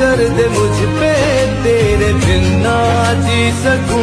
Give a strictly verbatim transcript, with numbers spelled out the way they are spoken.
कर दे मुझ पे, तेरे बिन ना जी सकूं